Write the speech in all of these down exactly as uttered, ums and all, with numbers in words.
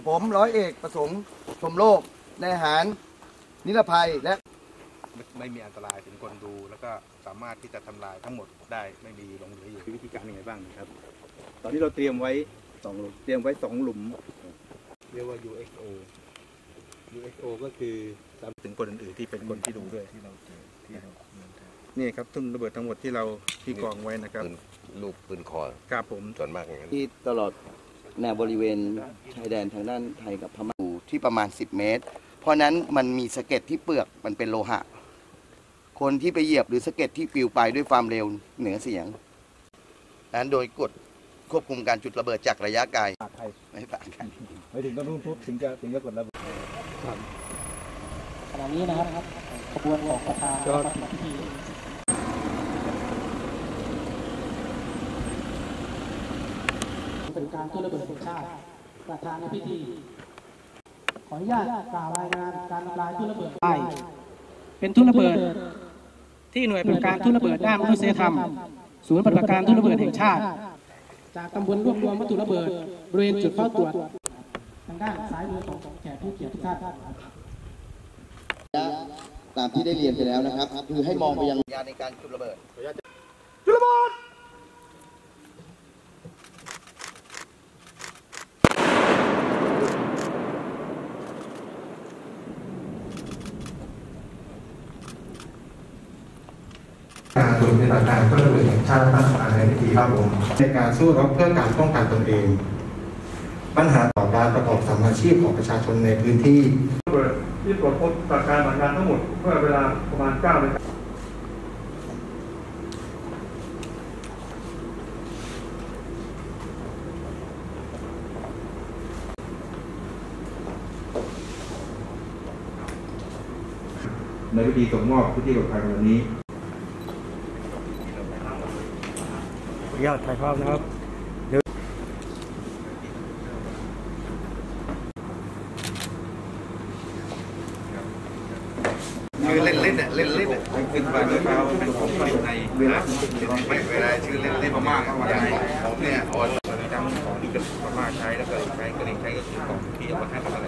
ผมร้อยเอกประสงค์ชมโลกนายทหารนิรภัยและไม่มีอันตรายถึงคนดูแล้วก็สามารถที่จะทำลายทั้งหมดได้ไม่มีหลงเหลืออยู่วิธีการยังไงบ้างครับตอนนี้เราเตรียมไว้สองหลุมเตรียมไว้สองหลุมเรียกว่า ยู เอ็กซ์ โอ ยู เอ็กซ์ โอ ก็คือถึงคนอื่นๆที่เป็นคนที่ดูด้วยที่เราเจอที่เรานี่ครับทุ่นระเบิดทั้งหมดที่เราที่กองไว้นะครับลูกปืนคอครับผมส่วนมากอย่างนั้นที่ตลอดแนวบริเวณชายแดนทางด้านไทยกับพม่าที่ประมาณสิบเมตรเพราะนั้นมันมีสะเก็ดที่เปลือกมันเป็นโลหะคนที่ไปเหยียบหรือสะเก็ดที่ปลิวไปด้วยความเร็วเหนือเสียงนั้นโดยกฎควบคุมการจุดระเบิดจากระยะไกลไม่ผ่านกันไม่ถึงต้องรุ่นทุบถึงจะถึงจะกดระเบิดขณะนี้นะครับขบวนของประธานพิธีเป็นการทุ่นระเบิดแห่งชาติประธานในพิธีขออนุญาตกล่าวรายงานการทำลายทุ่นระเบิดได้เป็นทุ่นระเบิดที่หน่วยปฏิบัติการทุ่นระเบิดด้านมนุษยธรรมศูนย์ปฏิบัติการทุ่นระเบิดแห่งชาติจากตำบลรวบรวมวัตถุระเบิดบริเวณจุดเฝ้าตรวจทางด้านซ้ายมือของแขกผู้เกียรติทุกท่านตามที่ได้เรียนไปแล้วนะครับคือให้มองไปยังยาในการจุดระเบิดจุดระเบิดการศูนย์ปฏิบัติการทุ่นระเบิดแห่งชาติตั้งฐานในพิธีครับผมในการสู้รบเพื่อการป้องกันตนเองปัญหาต่อการประกอบสัมมาชีพของประชาชนในพื้นที่ระเบิดที่ตรวจพบจากการปฏิบัติการทั้งหมดเมื่อเวลาประมาณเก้านาฬิกาในพิธีส่งมอบพิธีปลอดภัยวันนี้ยอดถ่ายภาพนะครับชื่อเล่นเล่นเนี่ยเล่นเล่นเนี่ยขึ้นไปด้วยเปล่าเป็นของผลิตในไม่เวลาชื่อเล่นเล่นมากๆมาได้ผมเนี่ยออนทั้งของที่เป็นพม่าใช้แล้วก็ใช้กระดิ่งใช้ก็คือของที่เอามาให้อะไร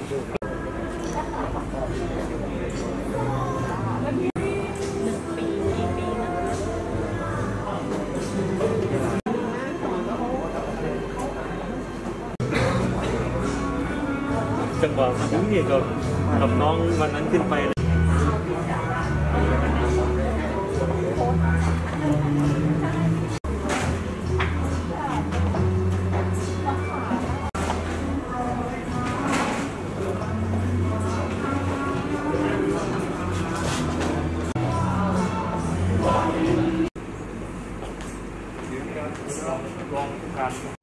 จังหวะผมนี่กับกับน้องวันนั้นขึ้นไปลองการ